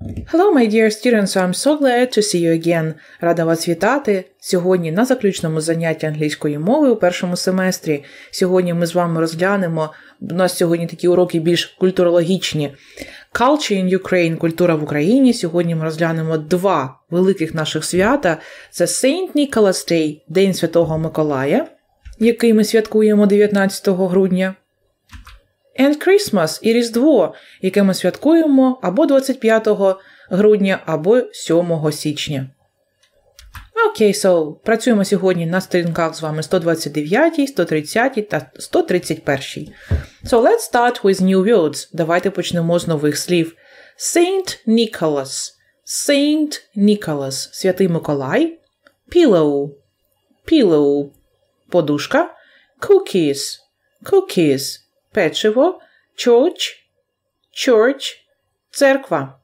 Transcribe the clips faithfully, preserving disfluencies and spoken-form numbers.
Hello, my dear students, I'm so glad to see you again. Рада вас вітати сьогодні на заключному занятті англійської мови у першому семестрі. Сьогодні ми з вами розглянемо, у нас сьогодні такі уроки більш культурологічні. Culture in Ukraine, культура в Україні. Сьогодні ми розглянемо два великих наших свята. Це Saint Nicholas Day, День Святого Миколая, який ми святкуємо дев'ятнадцятого грудня. And Christmas і Різдво, яке ми святкуємо або двадцять п'ятого грудня, або сьомого січня. Окей, okay, so, працюємо сьогодні на сторінках з вами сто двадцять дев'ять, сто тридцять та сто тридцять один. So, let's start with new words. Давайте почнемо з нових слів. Saint Nicholas. Saint Nicholas. Святий Миколай. Pillow. Pillow. Подушка. Cookies. Cookies. Печиво, church, church, церква.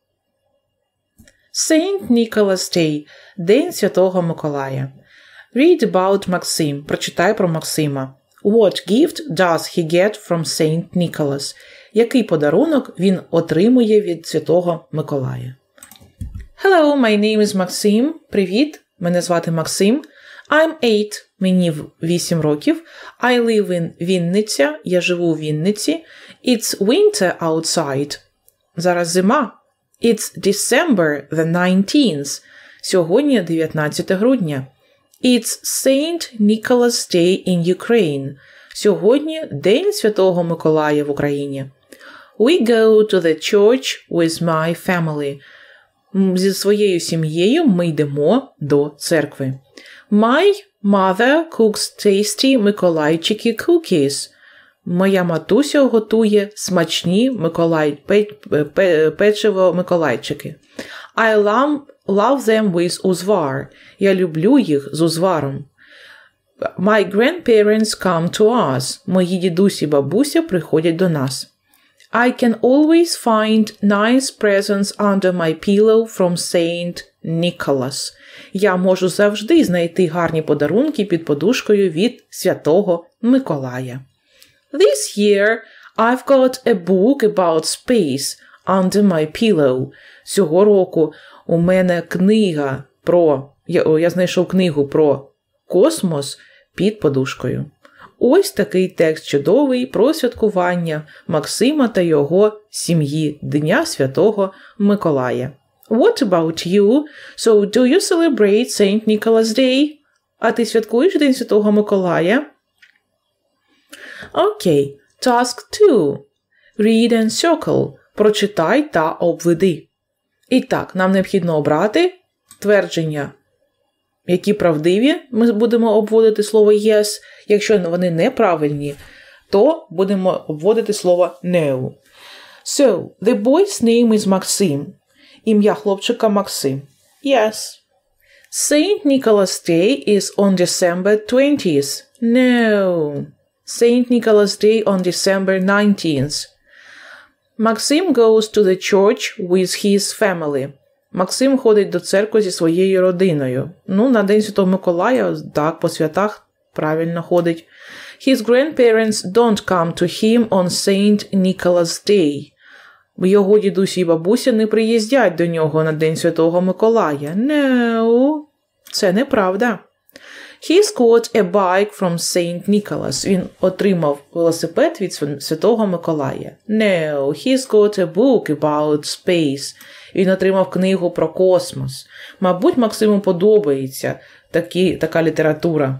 Saint Nicholas Day, День Святого Миколая. Read about Maxim, прочитай про Максима. What gift does he get from Saint Nicholas? Який подарунок він отримує від Святого Миколая? Hello, my name is Maxim. Привіт, мене звати Максим. I'm eight, мені вісім років. I live in Вінниця, я живу у Вінниці. It's winter outside. Зараз зима. It's December the nineteenth. Сьогодні дев'ятнадцяте грудня. It's Saint Nicholas Day in Ukraine. Сьогодні День Святого Миколая в Україні. We go to the church with my family. Зі своєю сім'єю ми йдемо до церкви. My mother cooks tasty Миколайчики cookies. Моя матуся готує смачні Миколай, пе, пе, печиво Миколайчики. I love, love them with узвар. Я люблю їх з узваром. My grandparents come to us. Мої дідусі і бабуся приходять до нас. I can always find nice presents under my pillow from Saint Nicholas. Я можу завжди знайти гарні подарунки під подушкою від Святого Миколая. This year I've got a book about space under my pillow. Цього року у мене книга про... Я, я знайшов книгу про космос під подушкою. Ось такий текст чудовий про святкування Максима та його сім'ї Дня Святого Миколая. What about you? So, do you celebrate Saint Nicholas Day? А ти святкуєш День Святого Миколая? Окей. Okay. Task two. Read and circle. Прочитай та обведи. І так, нам необхідно обрати твердження, які правдиві. Ми будемо обводити слово yes. Якщо вони неправильні, то будемо обводити слово no. So, the boy's name is Maxim. Ім'я хлопчика Максим. Yes. Saint Nicholas Day is on December twentieth. No. Saint Nicholas Day on December nineteenth. Maxim goes to the church with his family. Максим ходить до церкви зі своєю родиною. Ну, на День Святого Миколая, так, по святах правильно ходить. His grandparents don't come to him on Saint Nicholas Day. Його дідусі і бабуся не приїздять до нього на День Святого Миколая. No, це неправда. He's got a bike from Saint Nicholas. Він отримав велосипед від Святого Миколая. No, he's got a book about space. Він отримав книгу про космос. Мабуть, Максиму подобається такі, така література.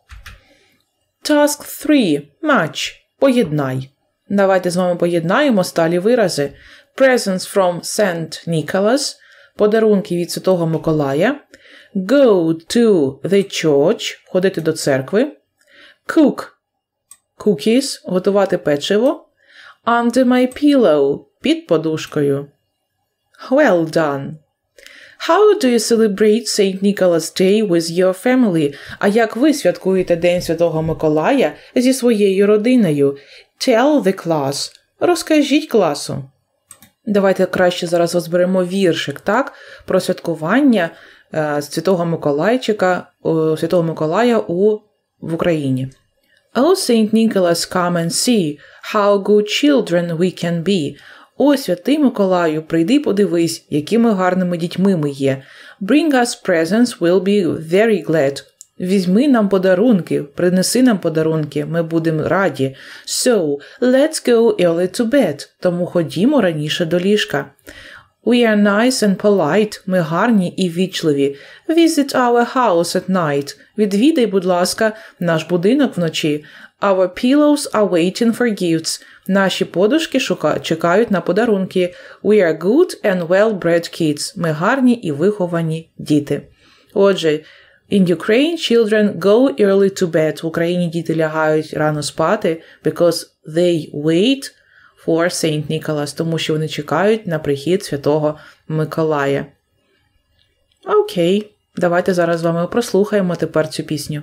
Task three. Match. Поєднай. Давайте з вами поєднаємо сталі вирази. Presents from Saint Nicholas. Подарунки від Святого Миколая. Go to the church. Ходити до церкви. Cook. Cookies. Готувати печиво. Under my pillow. Під подушкою. Well done. How do you celebrate Saint Nicholas Day with your family? А як ви святкуєте День Святого Миколая зі своєю родиною? Tell the class. Розкажіть класу. Давайте краще зараз розберемо віршик, так? Про святкування е, Святого Миколайчика, е, Святого Миколая у, в Україні. Oh, Saint Nicholas, come and see how good children we can be. «О, святий Миколаю, прийди подивись, якими гарними дітьми ми є. Bring us presents, we'll be very glad». Візьми нам подарунки, принеси нам подарунки, ми будемо раді. So, let's go early to bed. Тому ходімо раніше до ліжка. We are nice and polite. Ми гарні і ввічливі. Visit our house at night. Відвідай, будь ласка, наш будинок вночі. Our pillows are waiting for gifts. Наші подушки шука... чекають на подарунки. We are good and well-bred kids. Ми гарні і виховані діти. Отже, in Ukraine, children go early to bed. В Україні діти лягають рано спати because they wait for Saint Nicholas, тому що вони чекають на прихід Святого Миколая. Окей, давайте зараз з вами прослухаємо тепер цю пісню.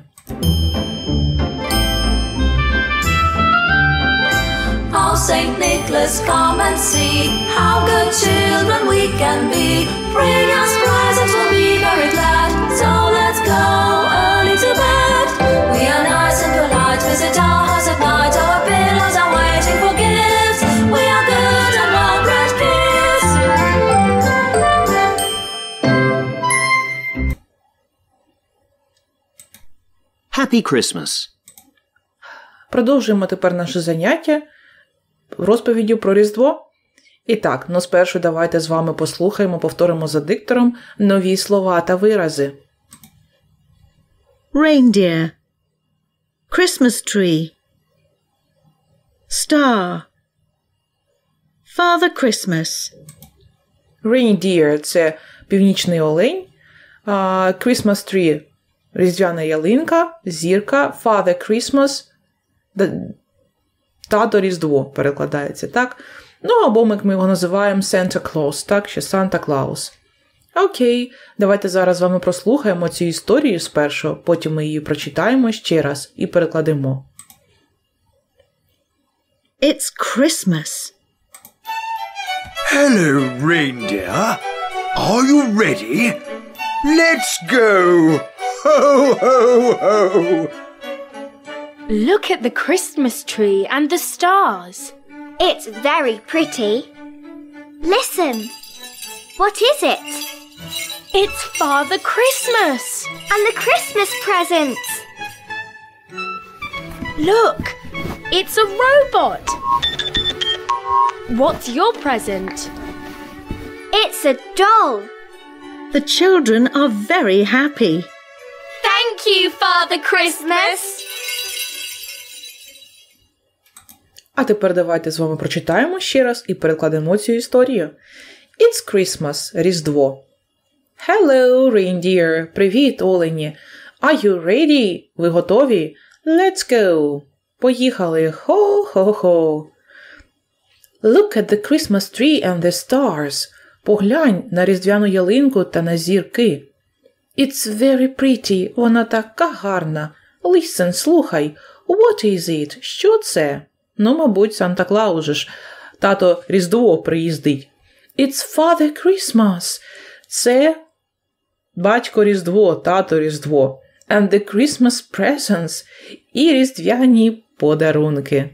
Oh, Saint Nicholas, come and see how good children we can be. Bring us presents, we'll be very glad. So let's go early to bed. We are nice and polite, visit our house at night. Our pillows are waiting for gifts. We are good and well-bred kids. Happy Christmas. Продовжуємо тепер наше заняття розповіддю про Різдво. І так, ну спершу давайте з вами послухаємо, повторимо за диктором нові слова та вирази. Reindeer, Christmas tree, star, Father Christmas. Reindeer – це північний олень, uh, Christmas tree – різдвяна ялинка, зірка, Father Christmas – тато Різдво перекладається, так? Ну, або ми, ми його називаємо Santa Claus, так, ще Санта Клаус. Окей, давайте зараз з вами прослухаємо цю історію спершу, потім ми її прочитаємо ще раз і перекладемо. It's Christmas. Hello, reindeer. Are you ready? Let's go! Ho, ho, ho! Look at the Christmas tree and the stars. It's very pretty. Listen. What is it? It's Father Christmas. And the Christmas presents. Look, it's a robot. What's your present? It's a doll. The children are very happy. Thank you, Father Christmas. А тепер давайте з вами прочитаємо ще раз і перекладемо цю історію. It's Christmas – Різдво. Hello, reindeer. Привіт, олені. Are you ready? Ви готові? Let's go. Поїхали. Хо-хо-хо. Look at the Christmas tree and the stars. Поглянь на різдвяну ялинку та на зірки. It's very pretty. Вона така гарна. Listen, слухай. What is it? Що це? Ну, мабуть, Санта Клаус же ж. Тато Різдво приїздить. It's Father Christmas. Це батько Різдво, тато Різдво. And the Christmas presents. І різдвяні подарунки.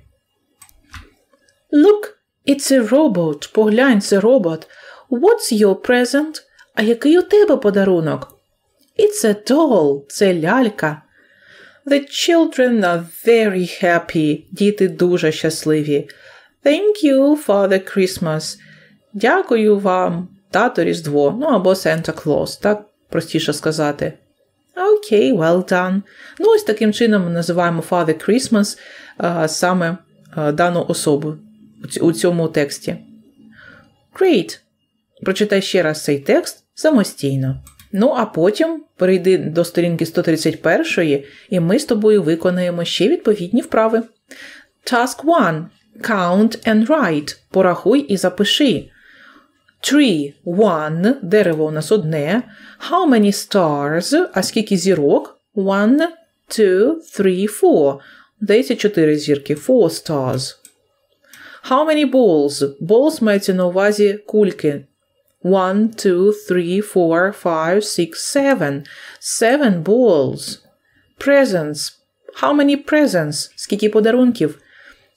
Look, it's a robot. Поглянь, це робот. What's your present? А який у тебе подарунок? It's a doll. Це лялька. The children are very happy. Діти дуже щасливі. Thank you, Father Christmas. Дякую вам, тато Різдво. Ну, або Santa Claus, так простіше сказати. Окей, okay, well done. Ну, ось таким чином ми називаємо Father Christmas а, саме а, дану особу у цьому тексті. Great. Прочитай ще раз цей текст самостійно. Ну, а потім перейди до сторінки сто тридцять один, і ми з тобою виконаємо ще відповідні вправи. Task one. Count and write. Порахуй і запиши. Tree. One. Дерево у нас одне. How many stars? А скільки зірок? One, two, three, four. Здається, чотири зірки. Four stars. How many balls? Balls мається на увазі кульки. One, two, three, four, five, six, seven. Seven balls. Presents. How many presents? Скільки подарунків?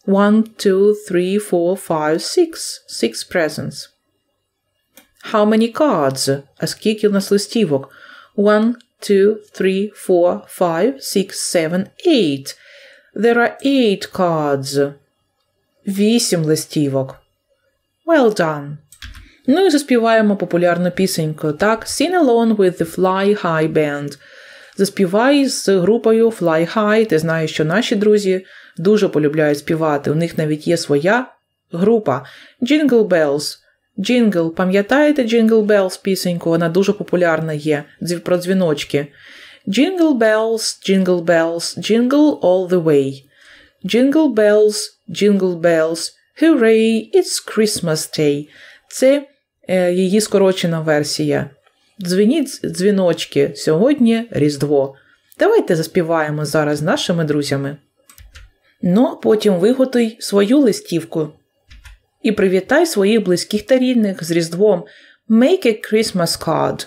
One, two, three, four, five, six. Six presents. How many cards? А скільки у нас листівок? One, two, three, four, five, six, seven, eight. There are eight cards. Вісім листівок. Well done. Ну і заспіваємо популярну пісеньку, так? Sing along with the Fly High Band. Заспівай з групою Fly High. Ти знаєш, що наші друзі дуже полюбляють співати. У них навіть є своя група. Jingle Bells. Jingle. Пам'ятаєте Jingle Bells пісеньку? Вона дуже популярна є. Про дзвіночки. Jingle bells, jingle bells, jingle all the way. Jingle bells, jingle bells, hooray, it's Christmas Day. Це е, її скорочена версія. Дзвеніть дзвіночки, сьогодні Різдво. Давайте заспіваємо зараз з нашими друзями. Ну, потім виготуй свою листівку. І привітай своїх близьких та рідних з Різдвом. Make a Christmas card.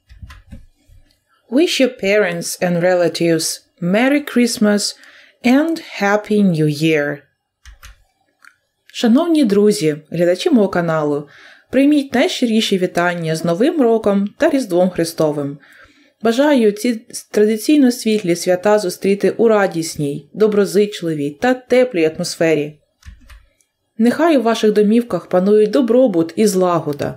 Wish your parents and relatives Merry Christmas and Happy New Year. Шановні друзі, глядачі мого каналу, прийміть найщиріші вітання з Новим роком та Різдвом Христовим. Бажаю ці традиційно світлі свята зустріти у радісній, доброзичливій та теплій атмосфері. Нехай у ваших домівках панують добробут і злагода.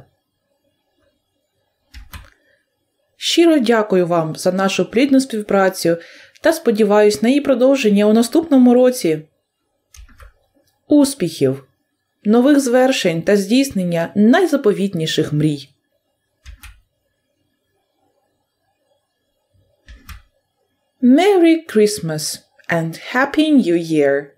Щиро дякую вам за нашу плідну співпрацю та сподіваюсь на її продовження у наступному році. Успіхів, нових звершень та здійснення найзаповітніших мрій. Merry Christmas and Happy New Year!